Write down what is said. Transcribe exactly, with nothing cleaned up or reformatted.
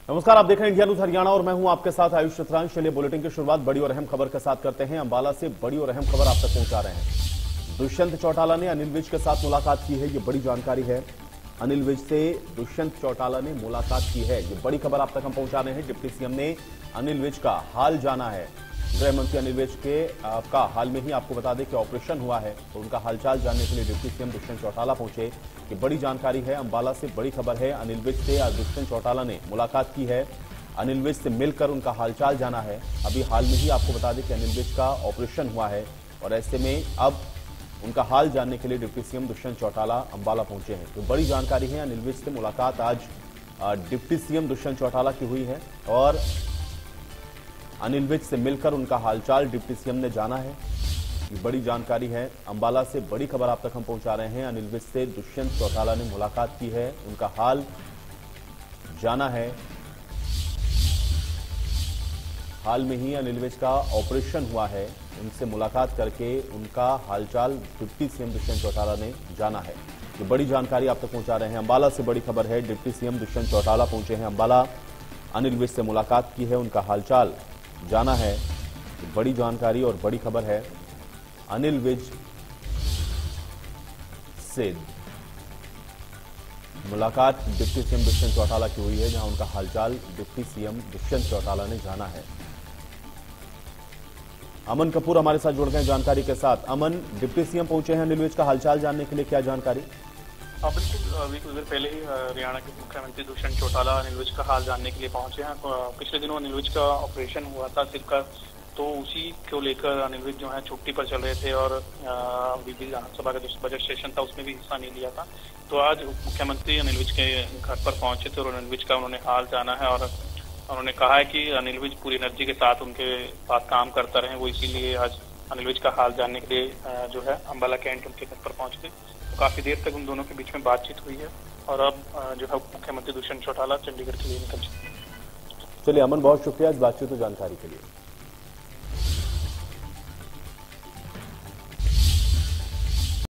नमस्कार, आप देख रहे हैं इंडिया न्यूज हरियाणा और मैं हूं आपके साथ आयुष चित्रांश। चलिए बुलेटिन की शुरुआत बड़ी और अहम खबर के साथ करते हैं। अंबाला से बड़ी और अहम खबर आप तक पहुंचा रहे हैं। दुष्यंत चौटाला ने अनिल विज के साथ मुलाकात की है, ये बड़ी जानकारी है। अनिल विज से दुष्यंत चौटाला ने मुलाकात की है, ये बड़ी खबर आप तक हम पहुंचा रहे हैं। डिप्टी सीएम ने अनिल विज का हाल जाना है। गृह मंत्री अनिल विज के का हाल में ही आपको बता दें कि ऑपरेशन हुआ है, तो उनका हालचाल जानने के लिए डिप्टी सीएम दुष्यंत चौटाला पहुंचे। ये बड़ी जानकारी है। अंबाला से बड़ी खबर है। अनिल विज से आज दुष्यंत चौटाला ने मुलाकात की है। अनिल विज से मिलकर उनका हालचाल जाना है। अभी हाल में ही आपको बता दें कि अनिल विज का ऑपरेशन हुआ है और ऐसे में अब उनका हाल जानने के लिए डिप्टी सीएम दुष्यंत चौटाला अंबाला पहुंचे हैं। तो बड़ी जानकारी है। अनिल विज से मुलाकात आज डिप्टी सीएम दुष्यंत चौटाला की हुई है और अनिल विज से मिलकर उनका हालचाल डिप्टी सीएम ने जाना है। ये बड़ी जानकारी है। अंबाला से बड़ी खबर आप तक हम पहुंचा रहे हैं। अनिल विज से दुष्यंत चौटाला ने मुलाकात की है, उनका हाल जाना है। हाल में ही अनिल विज का ऑपरेशन हुआ है, उनसे मुलाकात करके उनका हालचाल डिप्टी सीएम दुष्यंत चौटाला ने जाना है। ये बड़ी जानकारी आप तक पहुंचा रहे हैं। अंबाला से बड़ी खबर है। डिप्टी सीएम दुष्यंत चौटाला पहुंचे हैं अंबाला। अनिल विज से मुलाकात की है, उनका हालचाल जाना है। बड़ी जानकारी और बड़ी खबर है। अनिल विज से मुलाकात डिप्टी सीएम दुष्यंत चौटाला की हुई है, जहां उनका हालचाल डिप्टी सीएम दुष्यंत चौटाला ने जाना है। अमन कपूर हमारे साथ जुड़ गए जानकारी के साथ। अमन, डिप्टी सीएम पहुंचे हैं अनिल विज का हालचाल जानने के लिए, क्या जानकारी? हाँ बिल्कुल, अभी कुछ देर पहले ही हरियाणा के मुख्यमंत्री दुष्यंत चौटाला अनिल विज का हाल जानने के लिए पहुंचे हैं। पिछले दिनों अनिल विज का ऑपरेशन हुआ था सिर का, तो उसी को लेकर अनिल विज जो है छुट्टी पर चल रहे थे और विधानसभा का जो बजट सेशन था उसमें भी हिस्सा नहीं लिया था। तो आज मुख्यमंत्री अनिल विज के घर पर पहुंचे थे और अनिल विज का उन्होंने हाल जाना है और उन्होंने कहा है कि अनिल विज पूरी एनर्जी के साथ उनके साथ काम करता रहे। वो इसीलिए आज अनिल विज का हाल जानने के लिए जो है अंबाला कैंट उनके घर पर पहुंचे थे। तो काफी देर तक उन दोनों के बीच में बातचीत हुई है और अब जो है मुख्यमंत्री दुष्यंत चौटाला चंडीगढ़ के लिए निकल चुके हैं। चलिए अमन, बहुत शुक्रिया इस बातचीत और जानकारी के लिए।